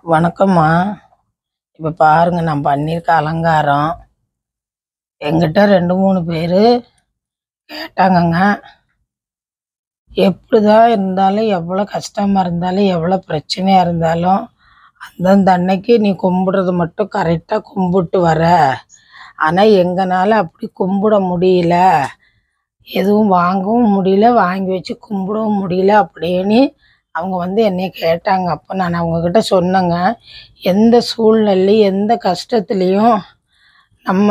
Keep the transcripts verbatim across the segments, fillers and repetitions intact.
வணக்கம்மா. இப்போ பாருங்க, நான் பண்ணியிருக்க அலங்காரம் எங்கிட்ட ரெண்டு மூணு பேர் கேட்டாங்கங்க. எப்படிதான் இருந்தாலும், எவ்வளோ கஷ்டமாக இருந்தாலும், எவ்வளோ பிரச்சனையாக இருந்தாலும், அந்தந்த அன்னைக்கு நீ கும்பிடுறது மட்டும் கரெக்டாக கும்பிட்டு வர. ஆனால் எங்களால் அப்படி கும்பிட முடியல, எதுவும் வாங்கவும் முடியல, வாங்கி வச்சு கும்பிடவும் முடியல அப்படின்னு அவங்க வந்து என்னை கேட்டாங்க. அப்போ நான் அவங்கக்கிட்ட சொன்னேங்க, எந்த சூழ்நிலையும் எந்த கஷ்டத்துலேயும் நம்ம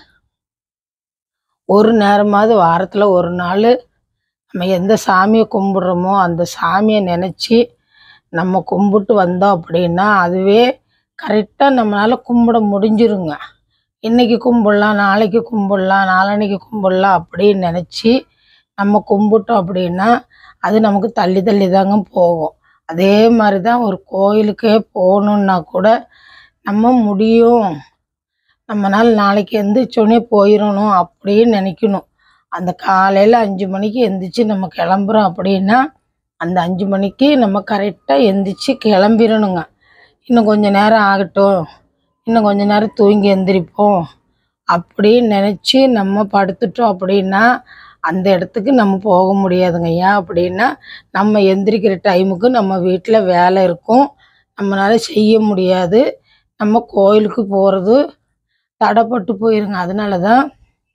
ஒரு நேரமாவது வாரத்தில் ஒரு நாள் நம்ம எந்த சாமியை கும்பிட்றோமோ அந்த சாமியை நினச்சி நம்ம கும்பிட்டு வந்தோம் அப்படின்னா அதுவே கரெக்டாக நம்மளால் கும்பிட முடிஞ்சிருங்க. இன்றைக்கி கும்பிட்லாம், நாளைக்கு கும்பிட்லாம், நாளன்னைக்கு கும்பிட்லாம் அப்படின்னு நினச்சி நம்ம கும்பிட்டோம் அப்படின்னா அது நமக்கு தள்ளி தள்ளி தாங்க போகும். அதே மாதிரி தான் ஒரு கோயிலுக்கே போகணுன்னா கூட நம்ம முடியும், நம்மளால் நாளைக்கு எந்திரிச்சோடனே போயிடணும் அப்படின்னு நினைக்கணும். அந்த காலையில் அஞ்சு மணிக்கு எந்திரிச்சு நம்ம கிளம்புறோம் அப்படின்னா அந்த அஞ்சு மணிக்கு நம்ம கரெக்டாக எந்திரிச்சு கிளம்பிடணுங்க. இன்னும் கொஞ்சம் நேரம் ஆகட்டும், இன்னும் கொஞ்ச நேரம் தூங்கி எந்திரிப்போம் அப்படின்னு நினச்சி நம்ம படுத்துட்டோம் அப்படின்னா அந்த இடத்துக்கு நம்ம போக முடியாதுங்க. ஏன் அப்படின்னா நம்ம எந்திரிக்கிற டைமுக்கு நம்ம வீட்டில் வேலை இருக்கும், நம்மளால் செய்ய முடியாது, நம்ம கோயிலுக்கு போகிறது தடைப்பட்டு போயிருங்க. அதனால தான்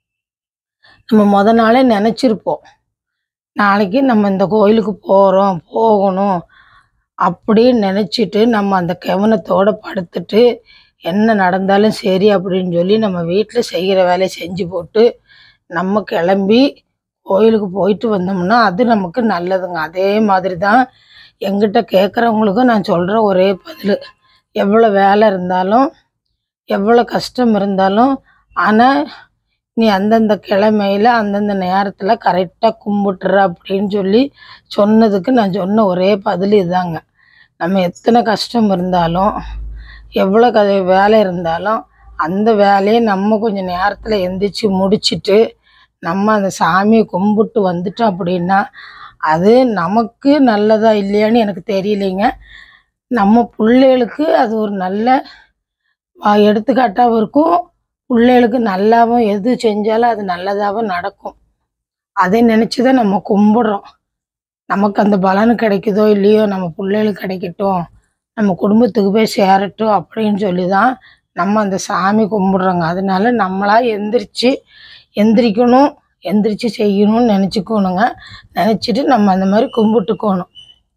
நம்ம முத நாளே நினச்சிருப்போம், நாளைக்கு நம்ம இந்த கோயிலுக்கு போகிறோம், போகணும் அப்படின்னு நினச்சிட்டு நம்ம அந்த கவனத்தோடு படுத்துட்டு என்ன நடந்தாலும் சரி அப்படின்னு சொல்லி நம்ம வீட்டில் செய்கிற வேலையை செஞ்சு போட்டு நம்ம கிளம்பி கோயிலுக்கு போயிட்டு வந்தோம்னா அது நமக்கு நல்லதுங்க. அதே மாதிரி தான் எங்கிட்ட கேட்குறவங்களுக்கும் நான் சொல்கிற ஒரே பதில், எவ்வளோ வேலை இருந்தாலும் எவ்வளோ கஷ்டம் இருந்தாலும் ஆனால் நீ அந்தந்த கிழமையில் அந்தந்த நேரத்தில் கரெக்டாக கும்பிட்டுற அப்படின்னு சொல்லி சொன்னதுக்கு நான் சொன்ன ஒரே பதில் இதாங்க. நம்ம எத்தனை கஷ்டம் இருந்தாலும் எவ்வளோ க வேலை இருந்தாலும் அந்த வேலையை நம்ம கொஞ்சம் நேரத்தில் எந்திரிச்சு முடிச்சுட்டு நம்ம அந்த சாமியை கும்பிட்டு வந்துட்டோம் அப்படின்னா அது நமக்கு நல்லதா இல்லையான்னு எனக்கு தெரியலைங்க. நம்ம பிள்ளைகளுக்கு அது ஒரு நல்ல எடுத்துக்காட்டாகவும் இருக்கும், பிள்ளைகளுக்கு நல்லாவும் எது செஞ்சாலும் அது நல்லதாகவும் நடக்கும். அதை நினச்சி தான் நம்ம கும்பிட்றோம். நமக்கு அந்த பலன் கிடைக்குதோ இல்லையோ நம்ம பிள்ளைகளுக்கு கிடைக்கட்டும், நம்ம குடும்பத்துக்கு போய் சேரட்டும் அப்படின்னு சொல்லி தான் நம்ம அந்த சாமி கும்பிட்றோங்க. அதனால நம்மளாக எந்திரிச்சு எந்திரிக்கணும், எந்திரிச்சு செய்யணும்னு நினச்சிக்கணுங்க. நினச்சிட்டு நம்ம அந்த மாதிரி கும்பிட்டுக்கணும்.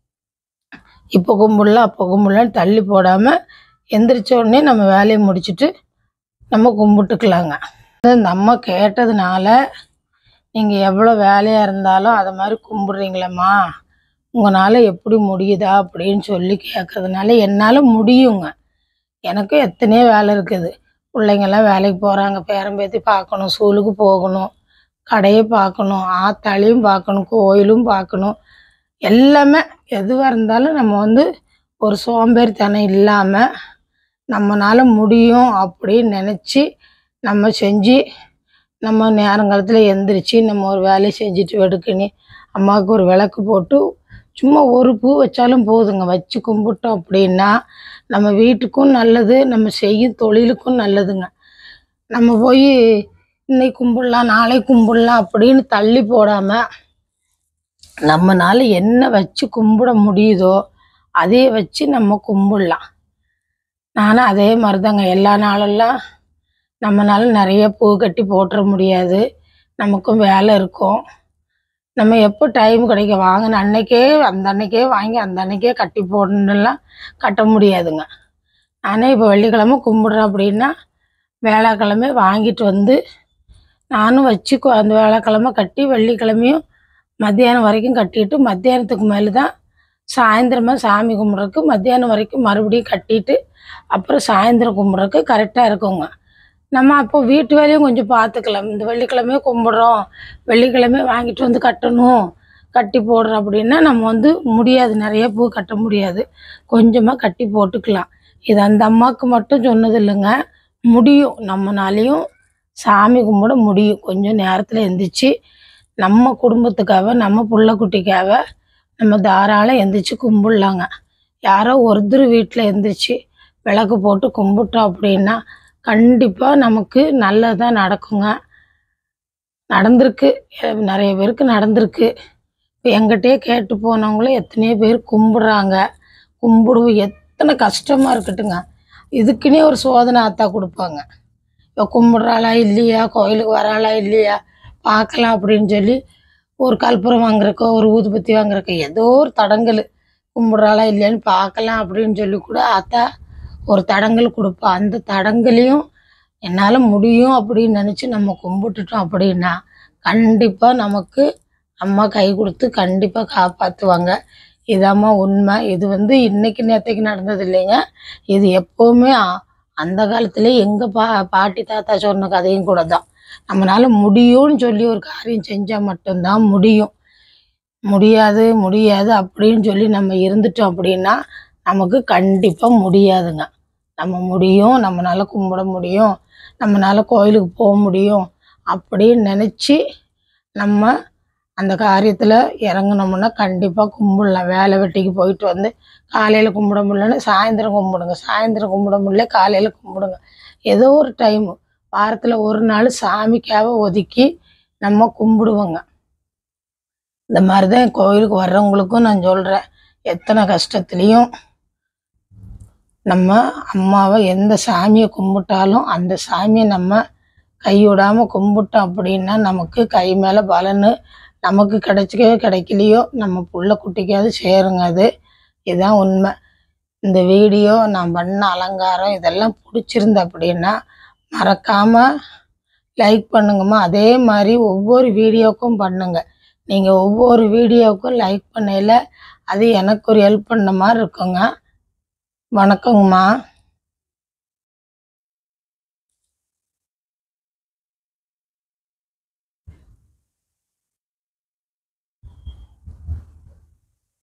இப்போ கும்பிடலாம் அப்போ கும்பிடலான்னு தள்ளி போடாமல் எந்திரிச்ச உடனே நம்ம வேலையை முடிச்சுட்டு நம்ம கும்பிட்டுக்கலாங்க. நம்ம கேட்டதுனால நீங்கள் எவ்வளோ வேலையாக இருந்தாலும் அதை மாதிரி கும்பிட்றீங்களம்மா, உங்களால் எப்படி முடியுதா அப்படின்னு சொல்லி கேட்குறதுனால என்னால் முடியுங்க. எனக்கும் எத்தனையோ வேலை இருக்குது, பிள்ளைங்கள்லாம் வேலைக்கு போகிறாங்க, பேரம்பேத்தி பார்க்கணும், ஸ்கூலுக்கு போகணும், கடையை பார்க்கணும், ஆத்தாளையும் பார்க்கணும், கோயிலும் பார்க்கணும், எல்லாமே எதுவாக இருந்தாலும் நம்ம வந்து ஒரு சோம்பேறித்தனம் இல்லாமல் நம்மளால் முடியும் அப்படின்னு நினச்சி நம்ம செஞ்சு நம்ம நேரங்காலத்தில் எந்திரிச்சு நம்ம ஒரு வேலையை செஞ்சுட்டு வெடுக்குன்னு அம்மாவுக்கு ஒரு விளக்கு போட்டு சும்மா ஒரு பூ வச்சாலும் போதுங்க, வச்சு கும்பிட்டோம் அப்படின்னா நம்ம வீட்டுக்கும் நல்லது, நம்ம செய்யும் தொழிலுக்கும் நல்லதுங்க. நம்ம போய் இன்னைக்கு கும்பிடலாம் நாளை கும்பிடலாம் அப்படின்னு தள்ளி போடாமல் நம்மளால் என்ன வச்சு கும்பிட முடியுதோ அதே வச்சு நம்ம கும்பிடலாம். நானும் அதே மாதிரி தாங்க, எல்லா நாளெல்லாம் நம்மளால நிறைய பூ கட்டி போட்டுற முடியாது, நமக்கும் வேலை இருக்கும். நம்ம எப்போ டைம் கிடைக்க வாங்கின அன்னைக்கே அந்த அன்னைக்கே வாங்கி அந்த அன்னைக்கே கட்டி போடணுன்னெல்லாம் கட்ட முடியாதுங்க. நானே இப்போ வெள்ளிக்கிழமை கும்பிட்றேன் அப்படின்னா வேலைக்கிழமை வாங்கிட்டு வந்து நானும் வச்சு அந்த வேலைக்கிழமை கட்டி வெள்ளிக்கிழமையும் மத்தியானம் வரைக்கும் கட்டிட்டு மத்தியானத்துக்கு மேலே தான் சாயந்தரமாக சாமி கும்பிட்றதுக்கு மத்தியானம் வரைக்கும் மறுபடியும் கட்டிட்டு அப்புறம் சாயந்தரம் கும்பிட்றதுக்கு கரெக்டாக இருக்குங்க. நம்ம அப்போ வீட்டு வேலையும் கொஞ்சம் பார்த்துக்கலாம். இந்த வெள்ளிக்கிழமையே கும்பிட்றோம், வெள்ளிக்கிழமை வாங்கிட்டு வந்து கட்டணும் கட்டி போடுறோம் அப்படின்னா நம்ம வந்து முடியாது, நிறைய பூ கட்ட முடியாது, கொஞ்சமாக கட்டி போட்டுக்கலாம். இது அந்த அம்மாவுக்கு மட்டும் சொன்னது இல்லைங்க, முடியும், நம்மனாலையும் சாமி கும்பிட முடியும். கொஞ்சம் நேரத்தில் எந்திரிச்சு நம்ம குடும்பத்துக்காக நம்ம புள்ள குட்டிக்காக நம்ம தாராளம் எந்திரிச்சு கும்பிட்லாங்க. யாரோ ஒருத்தர் வீட்டில் எந்திரிச்சு விளக்கு போட்டு கும்பிட்டோம் அப்படின்னா கண்டிப்பாக நமக்கு நல்லதாக நடக்குங்க. நடந்திருக்கு, நிறைய பேருக்கு நடந்திருக்கு. இப்போ எங்கிட்டே கேட்டு போனவங்களும் எத்தனையோ பேர் கும்பிட்றாங்க. கும்பிடுவோம், எத்தனை கஷ்டமாக இருக்கட்டுங்க, இதுக்குன்னே ஒரு சோதனை ஆத்தா கொடுப்பாங்க. இப்போ கும்பிட்றாளா இல்லையா, கோயிலுக்கு வராளா இல்லையா பார்க்கலாம் அப்படின்னு சொல்லி ஒரு கற்பூரம் வாங்குறக்கோ ஒரு ஊதுபத்தி வாங்குறக்கோ ஏதோ ஒரு தடங்கல், கும்பிட்றாளா இல்லையான்னு பார்க்கலாம் அப்படின்னு சொல்லி கூட ஆத்தா ஒரு தடங்கல் கொடுப்பா. அந்த தடங்கலையும் என்னால் முடியும் அப்படின்னு நினச்சி நம்ம கும்பிட்டுட்டோம் அப்படின்னா கண்டிப்பாக நமக்கு அம்மா கை கொடுத்து கண்டிப்பாக காப்பாற்றுவாங்க. இதாம்மா உண்மை. இது வந்து இன்னைக்கு நேற்றுக்கு நடந்தது இல்லைங்க, இது எப்போவுமே அந்த காலத்துலேயே எங்கள் பா பாட்டி தாத்தா சொன்ன கதையும் கூட தான். நம்மளால் முடியும்னு சொல்லி ஒரு காரியம் செஞ்சால் மட்டும்தான் முடியும். முடியாது முடியாது அப்படின்னு சொல்லி நம்ம இருந்துட்டோம் அப்படின்னா நமக்கு கண்டிப்பாக முடியாதுங்க. நம்ம முடியும், நம்மளால் கும்பிட முடியும், நம்மளால் கோயிலுக்கு போக முடியும் அப்படின்னு நினச்சி நம்ம அந்த காரியத்தில் இறங்குனோம்னா கண்டிப்பாக கும்பிடலாம். வேலை வெட்டிக்கு போயிட்டு வந்து காலையில் கும்பிட முடியலன்னு சாயந்தரம் கும்பிடுங்க, சாயந்தரம் கும்பிட முடியல காலையில் கும்பிடுங்க. ஏதோ ஒரு டைமு வாரத்தில் ஒரு நாள் சாமிக்காக ஒதுக்கி நம்ம கும்பிடுவோங்க. இந்த மாதிரி தான் கோயிலுக்கு வர்றவங்களுக்கும் நான் சொல்கிறேன், எத்தனை கஷ்டத்துலேயும் நம்ம அம்மாவை எந்த சாமியை கும்பிட்டாலும் அந்த சாமியை நம்ம கைவிடாமல் கும்பிட்டோம் அப்படின்னா நமக்கு கை மேலே பலன்னு நமக்கு கிடைச்சிக்கவே கிடைக்கலையோ நம்ம புள்ள குட்டிக்காவது சேருங்க. அது இதுதான் உண்மை. இந்த வீடியோ நான் பண்ண அலங்காரம் இதெல்லாம் பிடிச்சிருந்து அப்படின்னா மறக்காமல் லைக் பண்ணுங்கம்மா. அதே மாதிரி ஒவ்வொரு வீடியோவுக்கும் பண்ணுங்கள். நீங்கள் ஒவ்வொரு வீடியோவுக்கும் லைக் பண்ணையில் அது எனக்கு ஒரு ஹெல்ப் பண்ண மாதிரி இருக்குங்க. வணக்கங்கம்மா.